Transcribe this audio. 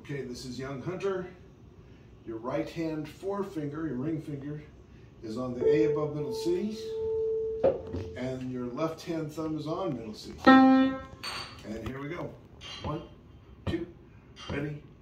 Okay, this is young hunter. Your right hand forefinger, your ring finger, is on the A above middle C, and your left hand thumb is on middle C. And here we go. 1, 2, ready,